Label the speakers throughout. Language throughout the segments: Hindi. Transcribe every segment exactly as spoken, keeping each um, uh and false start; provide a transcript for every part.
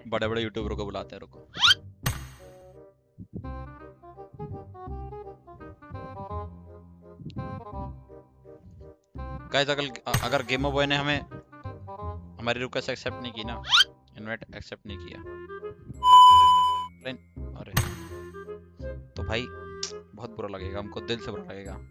Speaker 1: बड़े बड़े यूट्यूबरों को बुलाते हैं, रुको। गाइस अगर अगर गेमर बॉय ने हमें हमारी रिक्वेस्ट एक्सेप्ट नहीं की ना, इनवाइट एक्सेप्ट नहीं किया, अरे तो भाई बहुत बुरा लगेगा, हमको दिल से बुरा लगेगा।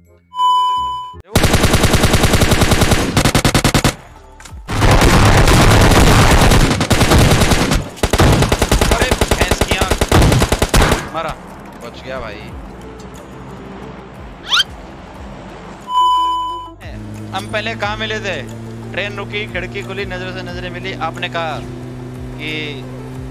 Speaker 1: अरे भैंस की आँख मारा, बच गया भाई। हम पहले कहाँ मिले थे? ट्रेन रुकी, खिड़की खुली, नजर से नजरें मिली, आपने कहा कि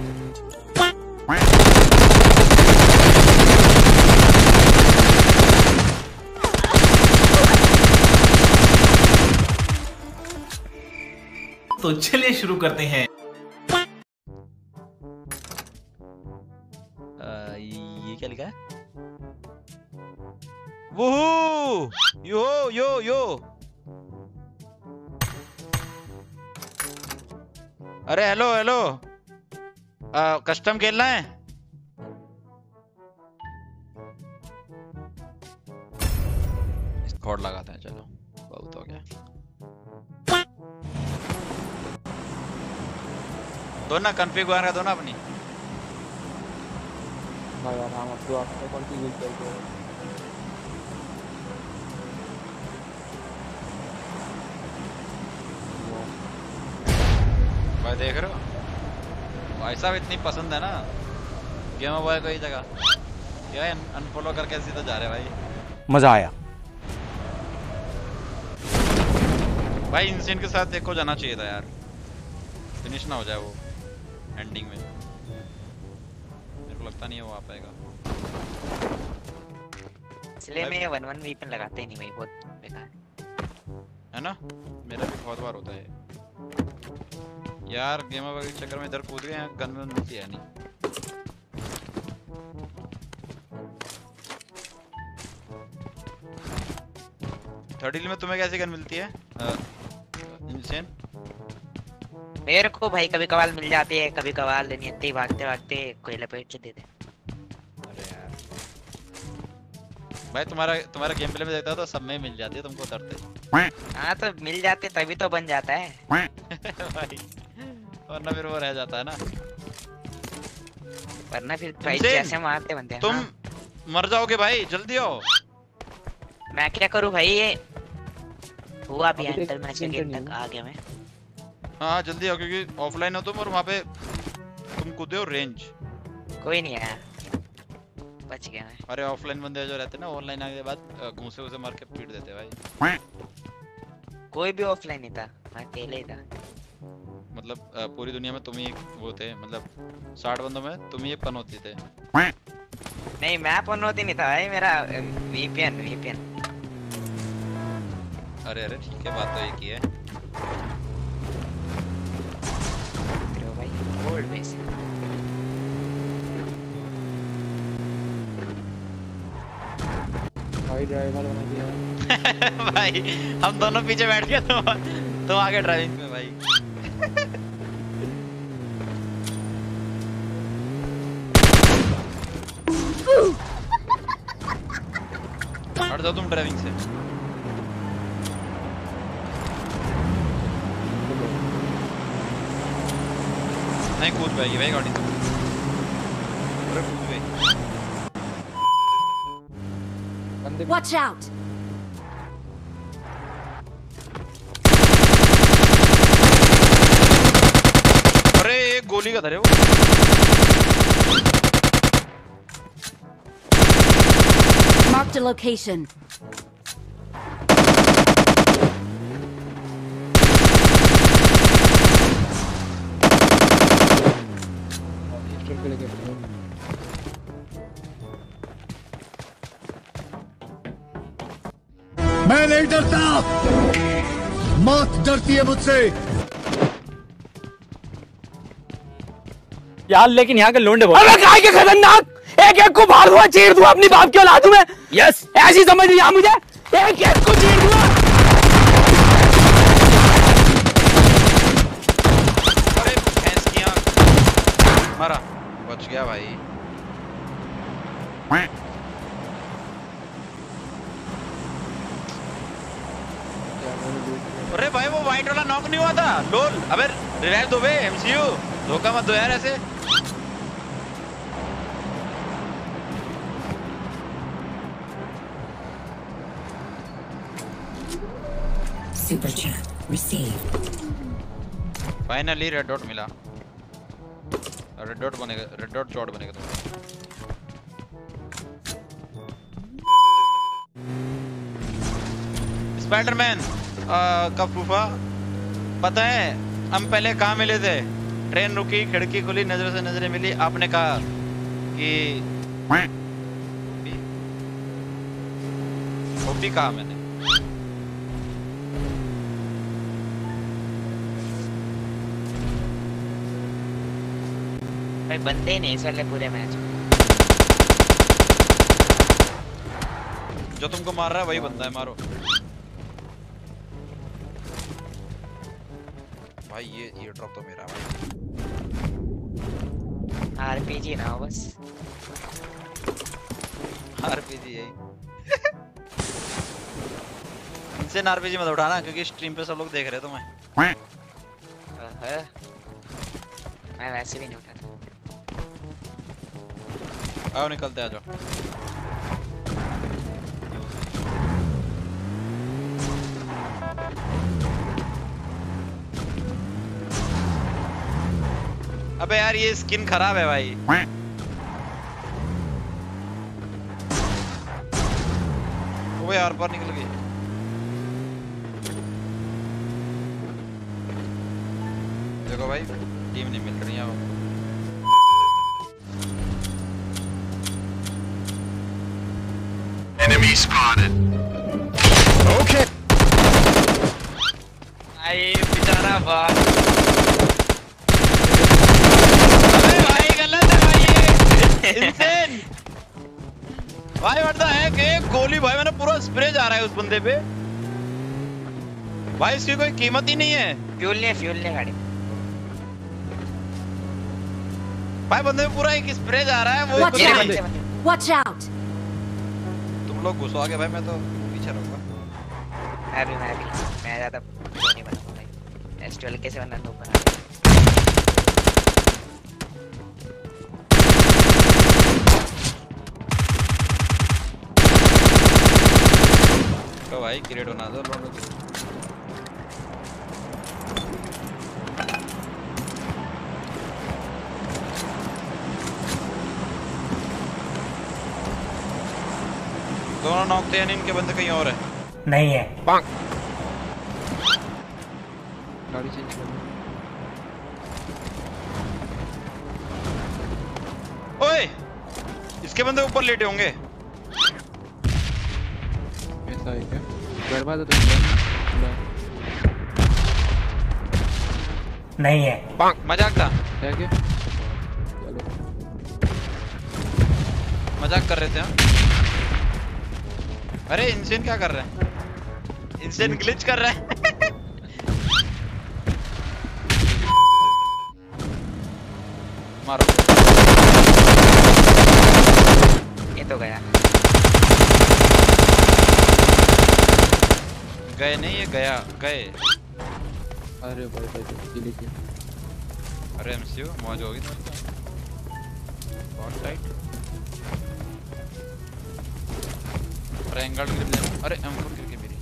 Speaker 2: तो चलिए शुरू करते हैं।
Speaker 1: आ, ये क्या लिखा है? वूहू! यो यो यो! अरे हेलो हेलो, कस्टम खेलना है? स्क्वाड लगाते हैं, चलो बहुत हो गया। दो ना कॉन्फ़िग वगैरह दो ना अपनी।
Speaker 3: हाँ यार हम अब तो आपको कॉन्फ़िग करते हैं।
Speaker 1: भाई देख रहे हो भाई साहब, इतनी पसंद है ना गेमर बॉय को, ही जगह क्या अनफॉलो करके सीधा जा रहे भाई।
Speaker 4: मजा आया
Speaker 1: भाई। इंसेंट के साथ देखो जाना चाहिए था यार, फिनिश ना हो जाए वो एंडिंग में। मेरे को लगता नहीं है वो आ पाएगा,
Speaker 5: इसलिए मैं वन वन वीपन लगाते ही नहीं भाई, बहुत बेकार
Speaker 1: है ना। मेरा भी बहुत बार होता है यार, गेमर बॉय के चक्कर में इधर कूद गए, गन में मिलती है नहीं। थर्टी में तुम्हें कैसी गन मिलती है इंसेन?
Speaker 5: मेरे को भाई कभी कभार मिल जाती है, कभी कभार नहीं आती, भागते भागते कोई लपेट से दे दे।
Speaker 1: अरे यार भाई, तुम्हारा तुम्हारा गेम प्ले में देखता तो सब में मिल जाती है तुमको उतरते।
Speaker 5: हाँ तो मिल जाते तभी तो बन जाता है
Speaker 1: भाई, वरना फिर वो रह जाता है ना,
Speaker 5: वरना फिर भाई जैसे मारते बनते हैं।
Speaker 1: तुम
Speaker 5: हाँ?
Speaker 1: मर जाओगे भाई, जल्दी आओ।
Speaker 5: मैं क्या करूं भाई, ये हुआ भी अंतर मैच के गेम तक आ गया मैं।
Speaker 1: हाँ जल्दी आओ, क्योंकि ऑफलाइन हो तुम और वहाँ पे तुम कूदे हो रेंज।
Speaker 5: कोई नहीं आया, बच गया मैं।
Speaker 1: अरे ऑफलाइन बंदे जो रहते हैं ना, ऑनलाइन आने के बाद घूसे उसे मार के पीट देते भाई।
Speaker 5: कोई भी ऑफलाइन नहीं था, मैं अकेले ही था।
Speaker 1: मतलब पूरी दुनिया में तुम ही वो थे, मतलब साठ बंदों में तुम ही पनौती थे।
Speaker 5: नहीं मैं पनौती नहीं था भाई, मेरा वीपीएन वीपीएन।
Speaker 1: अरे अरे ठीक है, बात तो एक ही है
Speaker 5: भाई। ओल्ड बेस
Speaker 3: भाई ड्राइवर बना दिया
Speaker 1: भाई हम दोनों पीछे बैठ गए, तुम तुम आगे ड्राइविंग में भाई। हट जाओ तुम ड्राइविंग से। नहीं कूद पाएगी भाई गाड़ी तो। अरे कूद गई।
Speaker 6: Watch out!
Speaker 1: अरे एक गोली का था रे वो।
Speaker 6: Marked a location.
Speaker 7: मैं नहीं डरता, मौत डरती है मुझसे।
Speaker 4: यार लेकिन यहाँ के लोंडे बहुत अबे काय के खतरनाक, एक एक को फाड़ दूंगा, चीर दूंगा, अपनी बाप की औलाद हूं मैं। यस ऐसी समझ लिया मुझे, एक एक को चीर दूंगा।
Speaker 1: अरे भैंस की आँख। मारा, बच गया भाई। अरे भाई वो वाइट वाला नॉक नहीं हुआ था, लोल। अबे रिवाइव दो बे एमसीयू, धोखा मत दो यार ऐसे।
Speaker 8: Super chat received.
Speaker 1: Finally red dot मिला। रेड डॉट बनेगा, रेड डॉट चौड़ बनेगा तो। स्पाइडरमैन का फूफा, पता है हम पहले कहाँ मिले थे? ट्रेन रुकी, खिड़की खुली, नजर से नजरें मिली, आपने कहा कि ओपी कहा मैंने।
Speaker 5: भाई बनते ही नहीं इस वाले पूरे मैच।
Speaker 1: जो तुमको मार रहा है वही बंदा है, मारो भाई। ये ये ड्रॉप तो मेरा भाई।
Speaker 5: आरपीजी ना हो बस।
Speaker 1: आरपीजी यही। इनसे आरपीजी मत उठाना क्योंकि स्ट्रीम पे सब लोग देख रहे हैं तुम्हें।
Speaker 5: मैं वैसे भी नहीं उठाता।
Speaker 1: आओ निकलते, आ जाओ। अबे यार ये स्किन खराब है भाई। वो यार पर निकल गई। देखो भाई टीम नहीं मिल रही है।
Speaker 7: Enemy spotted. Okay.
Speaker 5: आई बेचारा बाप।
Speaker 1: अबे भाई गलत है भाई ये। इंसेन। भाई व्हाट द हेक, एक गोली भाई मैंने पूरा स्प्रे जा रहा है उस बंदे पे। भाई इसकी कोई कीमत ही नहीं है।
Speaker 5: फ्यूल ले फ्यूल ले गाड़ी।
Speaker 1: भाई बंदे पे पूरा एक स्प्रे जा रहा है वो।
Speaker 6: Watch
Speaker 1: कुछ
Speaker 6: out!
Speaker 1: नहीं।
Speaker 6: Watch out!
Speaker 1: तुम लोग घुसो आगे भाई, मैं तो पीछे रहूंगा।
Speaker 5: मैं भी मैं भी मैं ज्यादा वो नहीं बनूंगा भाई। एस ट्वेल्व कैसे बनना तो बना।
Speaker 1: तो भाई क्रिएट होना दो लोगों को। दोनों नॉक थे, यानी इनके बंदे कहीं और है।
Speaker 2: नहीं है।
Speaker 3: गाड़ी चेंज कर।
Speaker 1: ओए इसके बंदे ऊपर लेटे होंगे।
Speaker 3: ऐसा है क्या? गड़बड़ तो नहीं
Speaker 2: नहीं है।
Speaker 1: मजाक था,
Speaker 3: है क्या? चलो
Speaker 1: मजाक कर रहे थे हम। अरे इंसेन क्या कर रहा है? इंसेन ग्लिच कर रहा है। मारो।
Speaker 5: ये तो गया।
Speaker 1: गए नहीं, ये गया गए।
Speaker 3: अरे भाई भाई ये लिखिए।
Speaker 1: अरे एमसीयू मौज होगी बहुत टाइट। अरे एंगल ग्रिप ले। अरे एम फोर गिर के मेरी।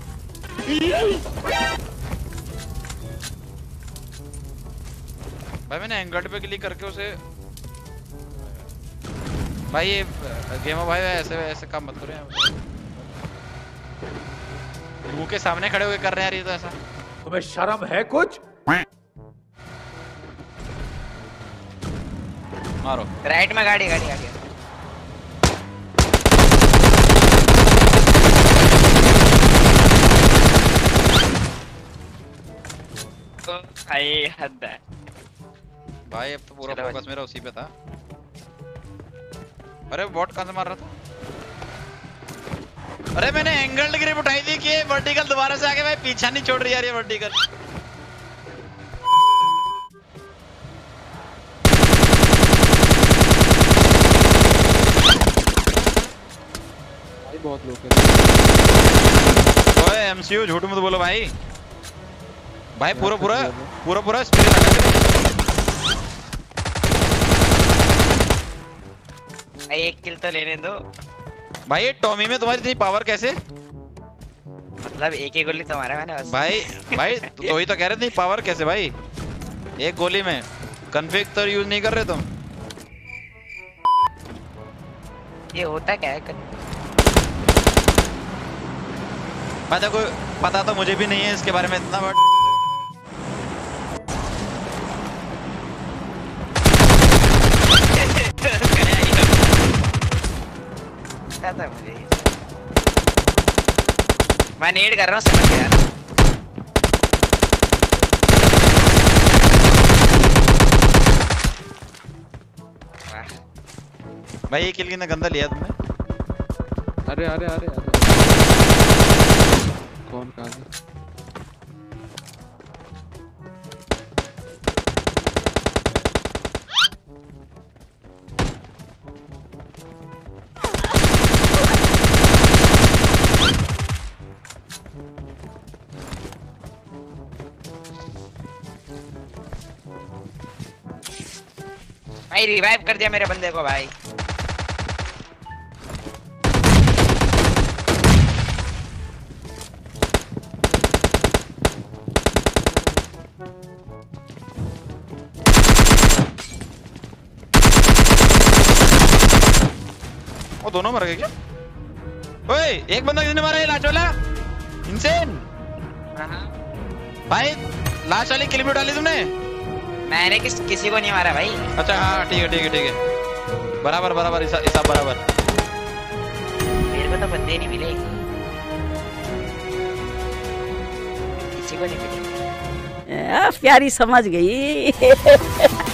Speaker 1: भाई मैंने एंगल पे क्लिक करके उसे। भाई ये गेम भाई ऐसे ऐसे काम मत करो यार। मुंह के सामने खड़े होके कर रहे हैं यार ये तो ऐसा।
Speaker 7: तुम्हें शर्म है कुछ?
Speaker 1: मारो।
Speaker 5: राइट में गाड़ी गाड़ी गाड़ी। भाई हद है
Speaker 1: भाई, अब तो पूरा फोकस मेरा उसी पे था। अरे बॉट कहां से मार रहा था? अरे मैंने एंगल ग्रिप उठाई थी कि वर्टिकल दोबारा से आके भाई पीछा नहीं छोड़ रही यार ये वर्टिकल।
Speaker 3: बहुत लोग हैं।
Speaker 1: ओए एमसीयू झूठ मत बोलो भाई। भाई पूरा पूरा पूरा पूरा स्प्रे लगा दे।
Speaker 5: भाई एक किल तो लेने दो।
Speaker 1: भाई ये टॉमी में तुम्हारी इतनी पावर कैसे?
Speaker 5: मतलब एक ही गोली तुम्हारा मैंने बस।
Speaker 1: भाई भाई तो वही तो कह रहे थे पावर कैसे भाई? एक गोली में कन्फिग तो यूज नहीं कर रहे तुम।
Speaker 5: ये होता क्या है?
Speaker 1: भाई देखो पता तो मुझे भी नहीं है इसके बारे में इतना, बट
Speaker 5: पता था मुझे। मैं नीड कर रहा हूँ, समझ गया।
Speaker 1: भाई ये किल कितना गंदा लिया तुमने?
Speaker 3: अरे अरे अरे अरे कौन कहाँ है?
Speaker 5: भाई रिवाइव कर दिया मेरे बंदे को भाई।
Speaker 1: वो दोनों मर गए क्या? ओए एक बंदा किसने मारा? ये लाश वाला इंसेन। भाई लाश वाली किल भी डाली तुमने?
Speaker 5: मैंने किस किसी को नहीं मारा भाई।
Speaker 1: अच्छा हाँ ठीक है ठीक है ठीक है, बराबर बराबर हिसाब हिसाब बराबर।
Speaker 5: मेरे को तो बंदे नहीं मिले, किसी को नहीं मिले।
Speaker 9: प्यारी समझ गई।